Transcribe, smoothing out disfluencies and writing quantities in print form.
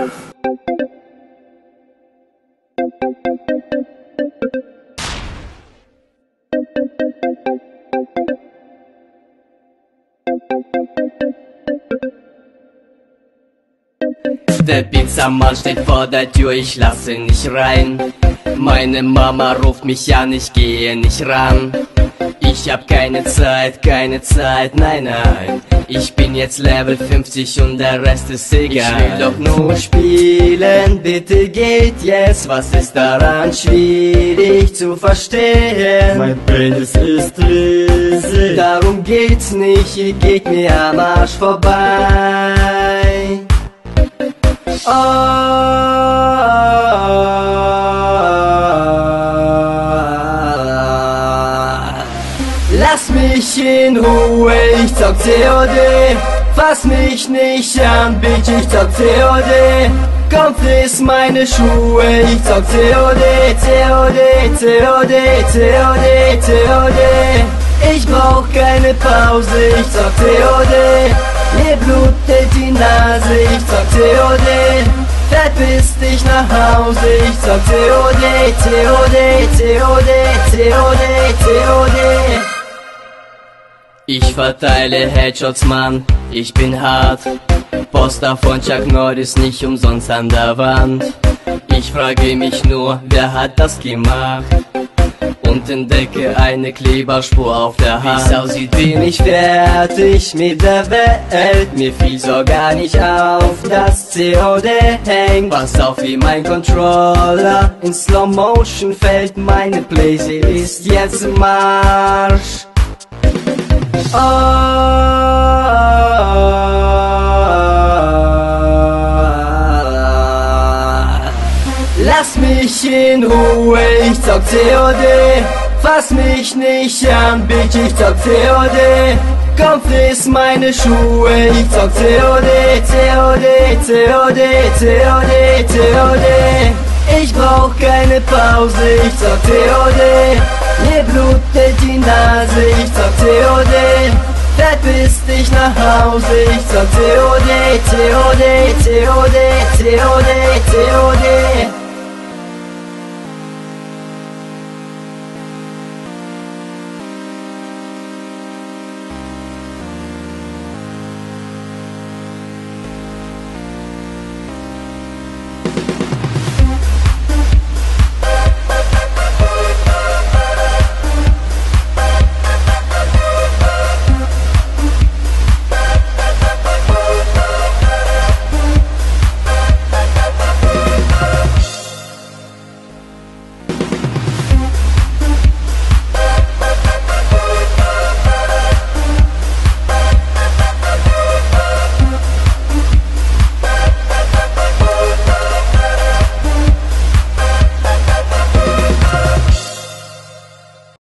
Der Pizzamann steht vor der Tür, ich lasse nicht rein. Meine Mama ruft mich an, ich gehe nicht ran. Ich hab keine Zeit, nein, nein. Ich bin jetzt Level 50 und der Rest ist egal. Ich will doch nur spielen, bitte geht jetzt. Was ist daran schwierig zu verstehen? Mein Penis ist riesig. Darum geht's nicht, ihr geht mir am Arsch vorbei. Oh, lass mich in Ruhe, ich zock COD. Fass mich nicht an, Bitch, ich zock COD. Komm, friss meine Schuhe, ich zock COD, COD, COD, COD, COD. Ich brauch keine Pause, ich zock COD. Mir blutet die Nase, ich zock COD. Verpiss dich nach Hause, ich zock COD, COD, COD, COD, COD. Ich verteile Headshots, Mann, ich bin hart. Poster von Chuck Norris nicht umsonst an der Wand. Ich frage mich nur, wer hat das gemacht? Und entdecke eine Kleberspur auf der Hand. Wie's aussieht, bin ich fertig mit der Welt. Mir fiel so gar nicht auf, dass COD hängt. Pass auf, wie mein Controller in Slow Motion fällt. Meine Playsee ist jetzt im Marsch. Oh, lass mich in Ruhe, ich zock COD. Fass mich nicht an, Bitch, ich zock COD. Komm, friss meine Schuhe, ich zock COD, COD, COD, COD, COD. Ich brauch keine Pause, ich zock COD. Mir blutet die Nase, ich zock COD. Verpiss dich nach Hause, ich zock COD, COD, COD, COD, COD.